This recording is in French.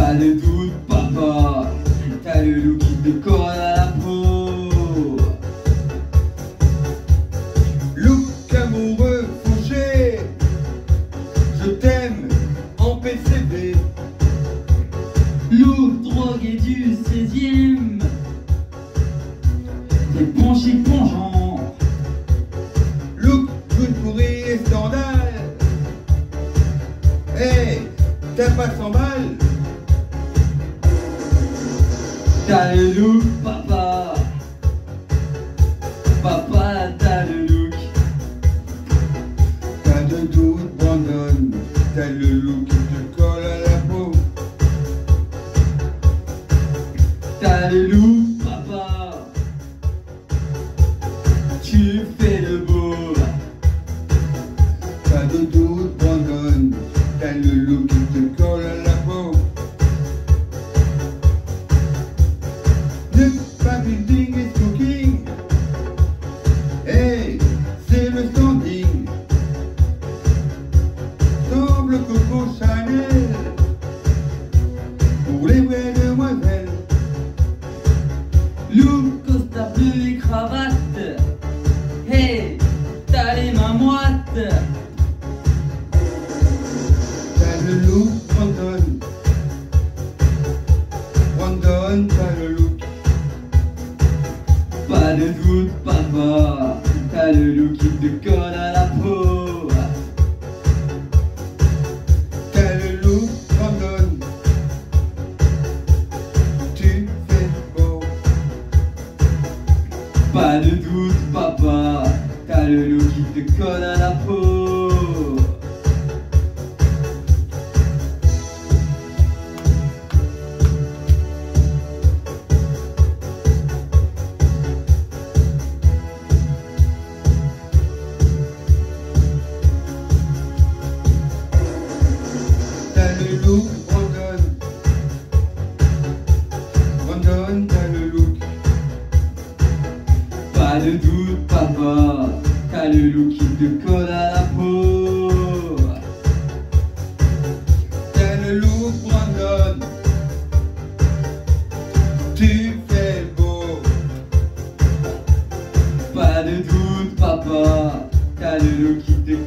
Pas de doute, papa, t'as le look qui te colle à la peau. Look amoureux, fauché, je t'aime en PCB. Look drogué du 16e, t'es bon chic, bon genre. Look good pourri et scandale. Hey, t'as pas 100 balles? T'as le look, papa. Papa, t'as le look. Pas de doute, Brandon, t'as le look qui te colle à la peau. T'as le look, papa. Tu fais le beau. Pas de doute, Brandon, t'as le look qui te colle à la peau. Le building is cooking. Hey, c'est le standing. Semble Coco Chanel pour les vraies demoiselles. Look, costard bleu et cravate. Hey, t'as les mains moites. T'as le look, Brandon. Brandon, t'as le look. Pas de doute, papa, t'as le look qui te colle à la peau. T'as le look, Brandon. Tu fais beau. Pas de doute, papa, t'as le look qui te colle à la peau. T'as le look, Brandon. Brandon, t'as le look. Pas de doute, papa, t'as le look qui te colle à la peau. T'as le look, Brandon. Tu fais beau. Pas de doute, papa, t'as le look qui te